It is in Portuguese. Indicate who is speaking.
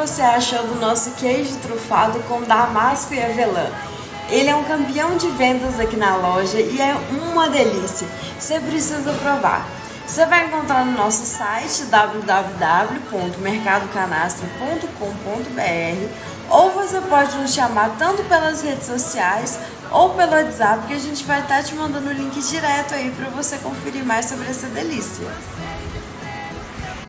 Speaker 1: você achou do nosso queijo trufado com damasco e avelã? Ele é um campeão de vendas aqui na loja e é uma delícia. Você precisa provar. Você vai encontrar no nosso site www.mercadocanastra.com.br ou você pode nos chamar tanto pelas redes sociais ou pelo WhatsApp, que a gente vai estar te mandando o link direto aí para você conferir mais sobre essa delícia.